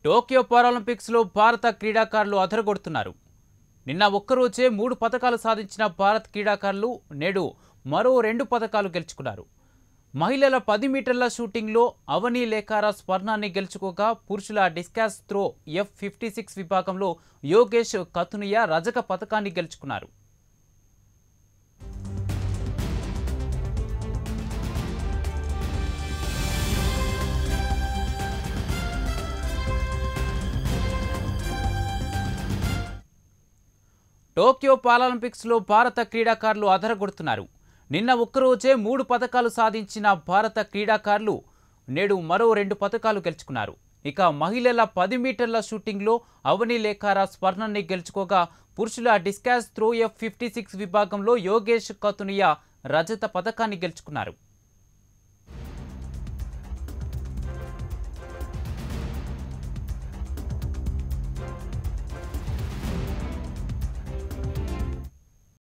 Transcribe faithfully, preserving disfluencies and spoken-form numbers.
Tokyo పారాలింపిక్స్లో భారత క్రీడాకారులు అదరగొడుతున్నారు. నిన్న ఒక్కరోజే మూడు పతకాలు సాధించిన భారత క్రీడాకారులు నేడు మరో రెండు పతకాలు గెలుచుకున్నారు. మహిళల పది మీటర్ల షూటింగ్లో అవని లేఖారా స్వర్ణాన్ని గెలుచుకోగా పురుషుల discus throw F fifty six విభాగంలో యోగేష్ కథునియా రజక పతకాన్ని గెలుచుకున్నారు. టోక్యో పారాలింపిక్స్లో భారత క్రీడాకారులు అదరగొడుతున్నారు. నిన్న ఒక్కరోజే మూడు పతకాలు సాధించిన భారత క్రీడాకారులు నేడు మరో రెండు పతకాలు గెలుచుకున్నారు. ఇక మహిళల పది మీటర్ల షూటింగ్లో అవని లేఖారా స్వర్ణాన్ని గెలుచుకోగా పురుషుల discus throw F fifty six విభాగంలో యోగేష్ కథునియా రజత పతకాన్ని గెలుచుకున్నారు.